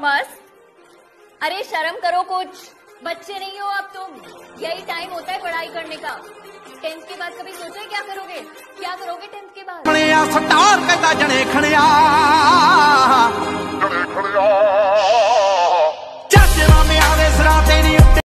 मस्त। अरे शर्म करो कुछ, बच्चे नहीं हो अब तुम। यही टाइम होता है पढ़ाई करने का। 10th के बाद कभी सोचा है क्या करोगे? क्या करोगे 10th के बाद? स्टार